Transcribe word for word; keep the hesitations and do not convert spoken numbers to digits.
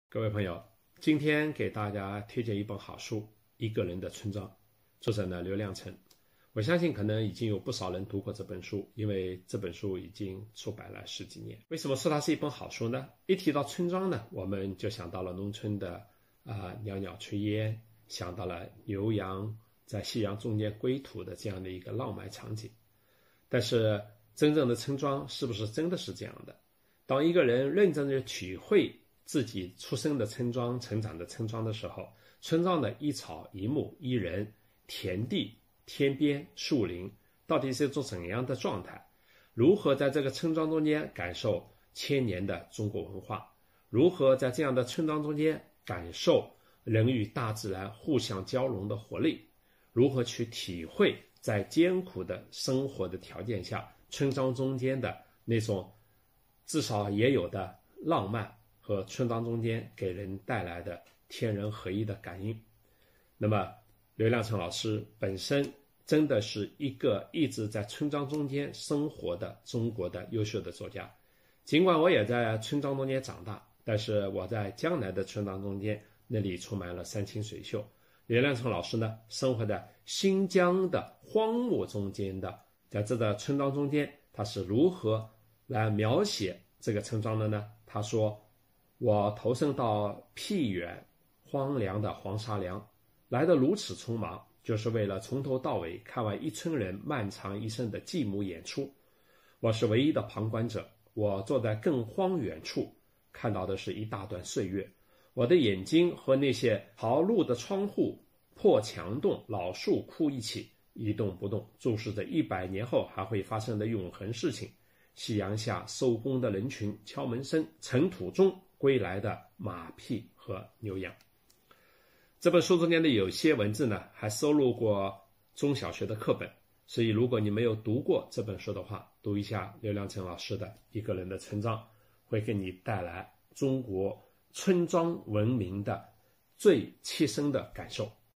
各位朋友，今天给大家推荐一本好书《一个人的村庄》，作者呢刘亮程。我相信可能已经有不少人读过这本书，因为这本书已经出版了十几年。为什么说它是一本好书呢？一提到村庄呢，我们就想到了农村的啊、呃、袅袅炊烟，想到了牛羊在夕阳中间归途的这样的一个浪漫场景。但是真正的村庄是不是真的是这样的？当一个人认真地体会自己出生的村庄、成长的村庄的时候，村庄的一草一木一人、田地、天边、树林到底是一种怎样的状态？如何在这个村庄中间感受千年的中国文化？如何在这样的村庄中间感受人与大自然互相交融的活力？如何去体会在艰苦的生活的条件下，村庄中间的那种至少也有的浪漫和村庄中间给人带来的天人合一的感应？那么刘亮程老师本身真的是一个一直在村庄中间生活的中国的优秀的作家。尽管我也在村庄中间长大，但是我在江南的村庄中间，那里充满了山清水秀。刘亮程老师呢，生活在新疆的荒漠中间的，在这个村庄中间，他是如何来描写这个村庄的呢？他说，我投身到僻远荒凉的黄沙梁，来得如此匆忙，就是为了从头到尾看完一村人漫长一生的继母演出。我是唯一的旁观者，我坐在更荒远处，看到的是一大段岁月。我的眼睛和那些豪路的窗户、破墙洞、老树枯一起，一动不动，注视着一百年后还会发生的永恒事情。夕阳下收工的人群、敲门声、尘土中归来的马匹和牛羊。这本书中间的有些文字呢，还收录过中小学的课本，所以如果你没有读过这本书的话，读一下刘亮程老师的《一个人的村庄》，会给你带来中国村庄文明的最切身的感受。